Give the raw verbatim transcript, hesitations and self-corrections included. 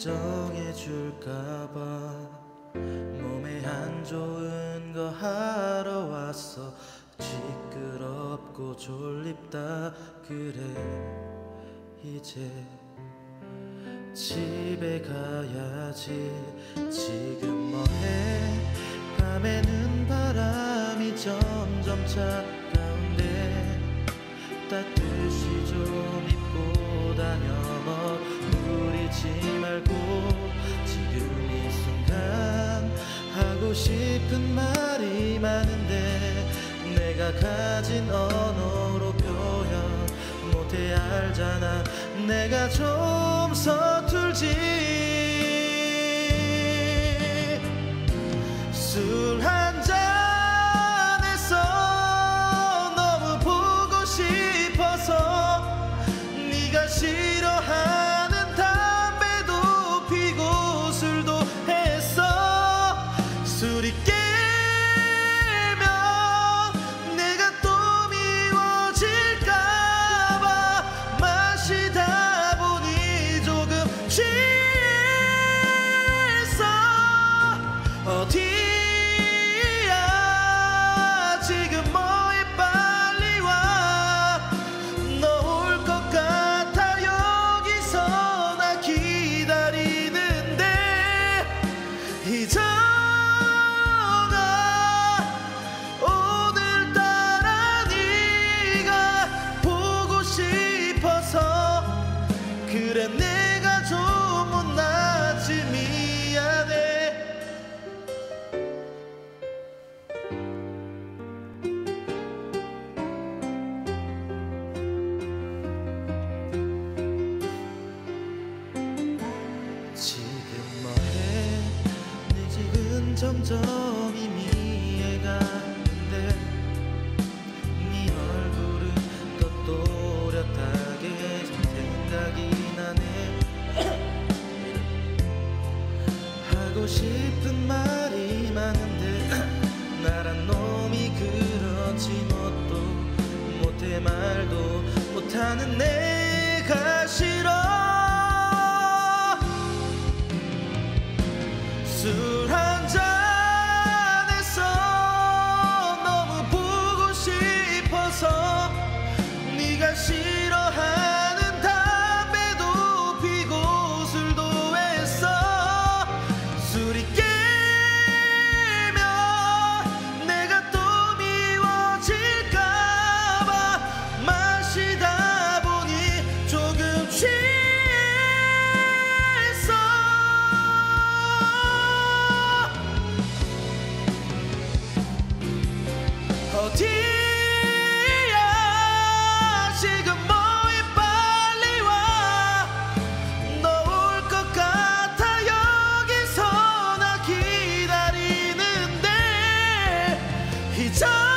걱정해 줄까봐 몸에 안 좋은 거 하러 왔어. 시끄럽고 졸립다 그래. 이제 집에 가야지. 지금 뭐해? 밤에는 바람이 점점 차가운데 따뜻이 좀 입고 다녀. 무리지 말고 지금 이 순간 하고 싶은 말이 많은데 내가 가진 언어로 표현 못해. 알잖아 내가 좀 서툴지. 술 한잔해서 너무 보고 싶어서 네가 싫어하는 담배도 피고 술도 했어. 술이 깨면 내가 또 미워질까봐 마시다 보니 조금 취했어. 어디 이정아 오늘따라 네가 보고 싶어서 그래. 내가 좀 못났지 미안해. 지금 뭐해? 내 집은 점점 희미해가는데 네 얼굴은 또 또렷하게 생각이 나네. 하고 싶은 말이 많은데 나란 놈이 그렇지 뭣도 못해. 말도 못하는 내가 싫어. 술 한잔해서 너무 보고 싶어서 네가 싫어하는 담배도 피고 술도 했어. 술이 깨면 내가 또 미워질까봐 마시다 보니 조금 취했어. 어디야 지금 뭐해? 빨리 와. 너 올 것 같아. 여기서 나 기다리는데 이제